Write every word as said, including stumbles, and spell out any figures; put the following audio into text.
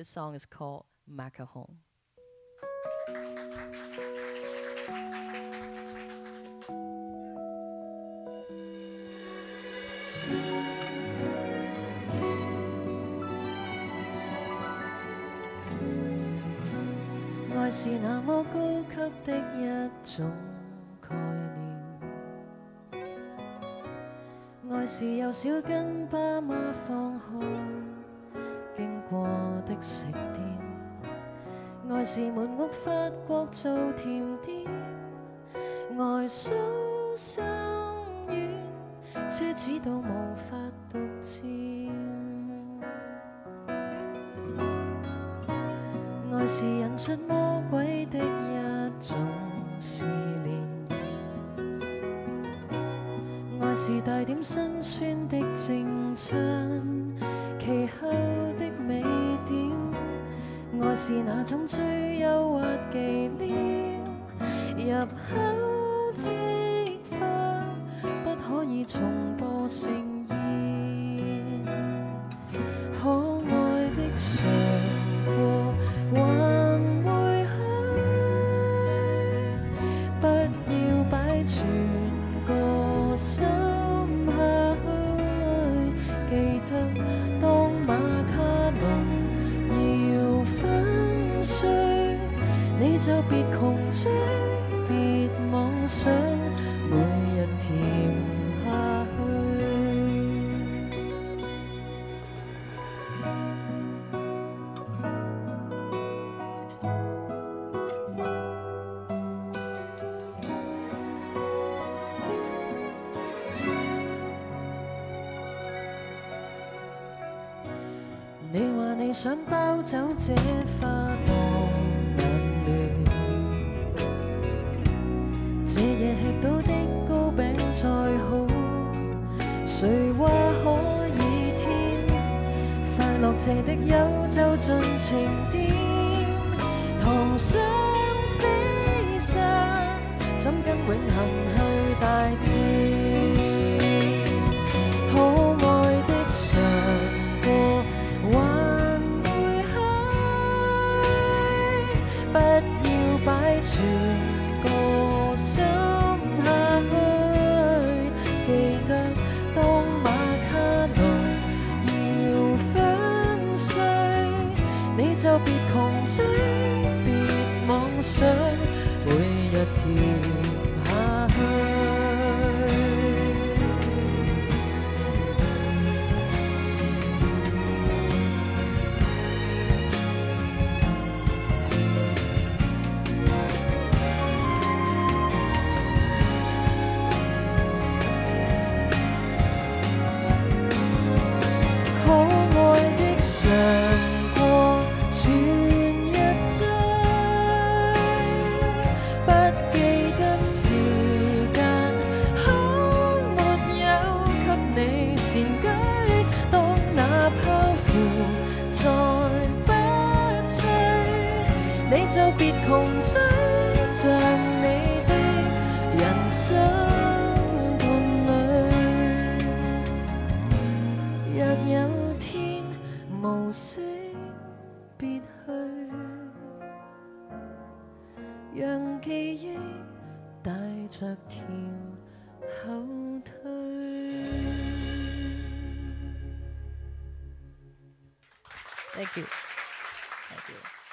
This song is called Macaron.愛是那麼高級的一種概念，愛是由小跟爸媽放學經過的食店，愛是滿屋法國做甜點，愛數心軟，奢侈到無法獨佔。愛是引出魔鬼的一種試煉，愛是帶點辛酸的正餐，其後的美點，愛是那種最誘惑忌廉，入口即化，不可以重播盛宴，可愛的嘗過。還會去，不要擺全個心下去。記得當馬卡龍要粉碎，你就別窮追，別妄想，每日甜下去。你話你想包走這花朵難亂，這夜吃到的糕餅再好，誰話可以添？快樂謝的有就盡情點，堂上飛散，怎跟永恆去大戰？可愛的嘗過。還會去，不要擺全個心下去。記得當馬卡龍要粉碎，你就別窮追，別妄想，每日甜下去。嘗過全日追，不記得時間，可沒有給你善舉？當那泡芙再不脆，你就別窮追，像你的人生伴侶。若有天無聲別去，讓記憶帶着甜後退。Thank you. Thank you.